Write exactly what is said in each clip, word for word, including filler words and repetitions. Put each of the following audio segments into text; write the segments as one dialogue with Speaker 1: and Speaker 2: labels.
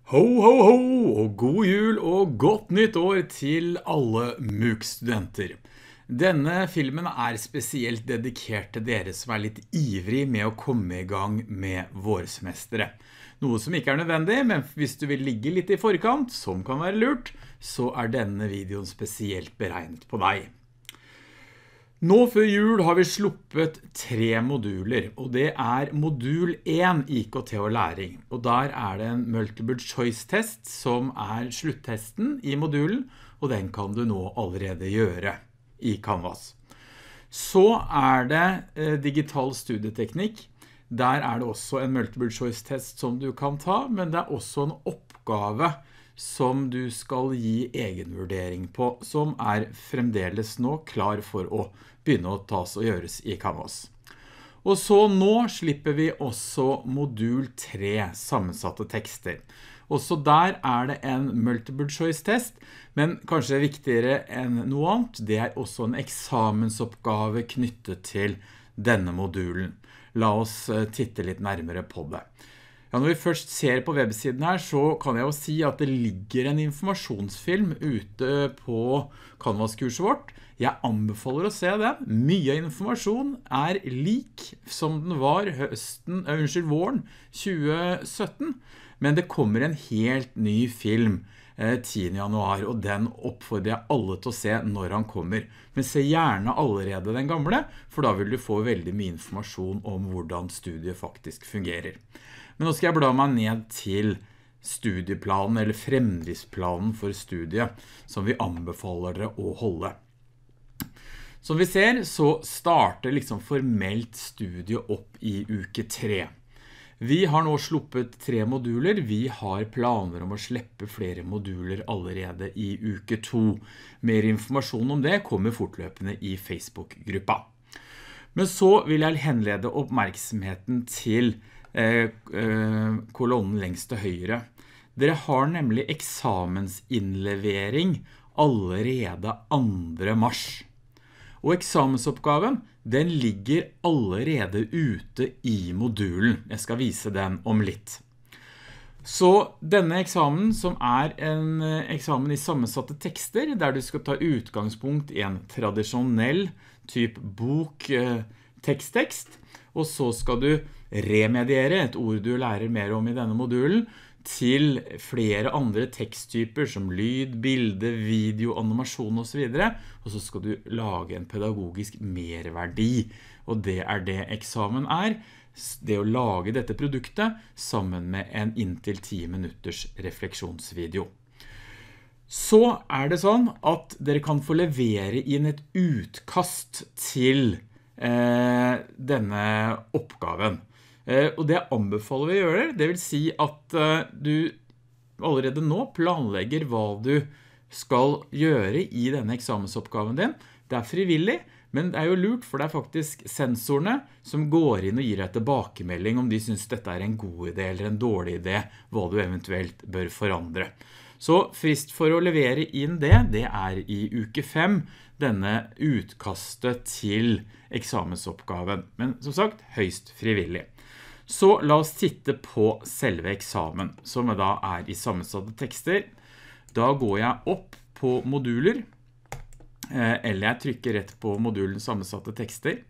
Speaker 1: Ho, ho, ho, og god jul og godt nytt år til alle MOOC-studenter. Denne filmen er spesielt dedikert til dere som er litt ivrig med å komme i gang med vårsemesteret. Noe som ikke er nødvendig, men hvis du vil ligge litt i forkant, som kan være lurt, så er denne videoen spesielt beregnet på deg. Nå før jul har vi sluppet tre moduler, og det er modul én I K T og læring. Og der er det en multiple choice test som er sluttesten I modulen, og den kan du nå allerede gjøre I Canvas. Så er det eh, digital studieteknikk. Der er det også en multiple choice test som du kan ta, men det er også en oppgave som du skal gi egenvurdering på, som er fremdeles nå klar for å begynne å tas og gjøres I Canvas. Og så nå slipper vi også modul tre, sammensatte tekster. Også der er det en multiple choice test, men kanskje viktigere enn noe annet, det er også en eksamensoppgave knyttet til denne modulen. La oss titte litt nærmere på det. Ja, når vi først ser på websiden her, så kan jeg jo si at det ligger en informasjonsfilm ute på Canvas-kurset vårt. Jeg anbefaler å se den. Mye informasjon er lik som den var høsten, uh, unnskyld, våren tjue sytten, men det kommer en helt ny film eh, tiende januar, og den oppfordrer jeg alle til å se når han kommer. Men se gjerne allerede den gamle, for da vil du få veldig mye informasjon om hvordan studiet faktisk fungerer. Men nå skal jeg bla meg ned til studieplanen eller fremdriftsplanen for studiet som vi anbefaler dere å holde. Som vi ser så starter liksom formelt studiet opp I uke tre. Vi har nå sluppet tre moduler, vi har planer om å slippe flere moduler allerede I uke to. Mer informasjon om det kommer fortløpende I Facebook-gruppa. Men så vil jeg henlede oppmerksomheten til Eh, eh, kolonnen lengst til høyre. Dere har nemlig eksamensinnlevering allerede andre mars. Og eksamensoppgaven, den ligger allerede ute I modulen. Jeg skal vise den om litt. Så denne eksamen, som er en eksamen I sammensatte tekster, der du skal ta utgangspunkt I en tradisjonell typ bok, eh, tekst-tekst, og så skal du remediere, et ord du lærer mer om I denne modulen, til flere andre teksttyper som lyd, bilde, video, animasjon og så videre, og så skal du lage en pedagogisk merverdi, og det er det eksamen er, det å lage dette produktet sammen med en inntil ti minutters refleksjonsvideo. Så er det sånn at dere kan få levere inn et utkast til eh, denne oppgaven. Eh, og det anbefaler vi å gjøre, det vil si at eh, du allerede nå planlegger hva du skal gjøre I denne eksamensoppgaven din. Det er frivillig, men det er jo lurt, for det er faktisk sensorene som går inn og gir deg tilbakemelding om de synes dette er en god idé eller en dårlig idé, hva du eventuelt bør forandre. Så frist for å levere inn det, det er I uke fem, denne utkastet til eksamensoppgaven. Men som sagt, høyst frivillig. Så la oss titte på selve eksamen, som da er I sammensatte tekster. Da går jeg opp på moduler, eller jeg trykker rett på modulen sammensatte tekster.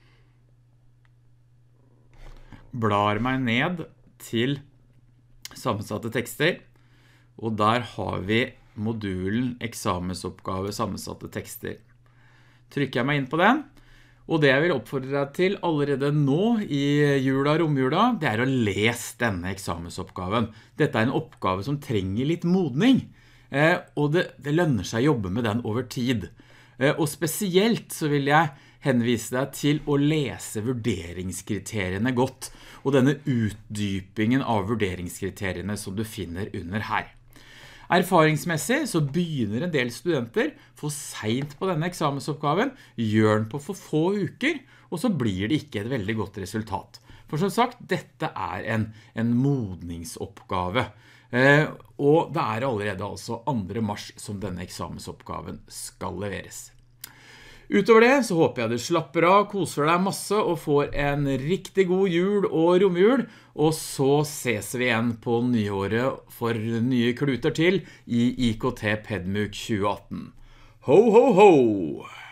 Speaker 1: Blar meg ned til sammensatte tekster, og der har vi modulen eksamensoppgave sammensatte tekster. Trykker jeg meg inn på den, og det jeg vil oppfordre deg til allerede nå I jula og romjula, det er å lese denne eksamensoppgaven. Dette er en oppgave som trenger litt modning, eh, og det, det lønner seg å jobbe med den over tid. Eh, og spesielt så vil jeg henvise deg til å lese vurderingskriteriene godt, og denne utdypingen av vurderingskriteriene som du finner under her. Erfaringsmessig så begynner en del studenter for sent på denne eksamensoppgaven, gjør den på for få uker, og så blir det ikke et veldig godt resultat. For som sagt, dette er en, en modningsoppgave, eh, og det er allerede altså andre mars som denne eksamensoppgaven skal leveres. Utover det så håper jeg du slapper av, koser deg masse og får en riktig god jul og romjul, og så ses vi igjen på nyåret for nye kluter til i I K T Pedmuk tjue atten. Ho, ho, ho!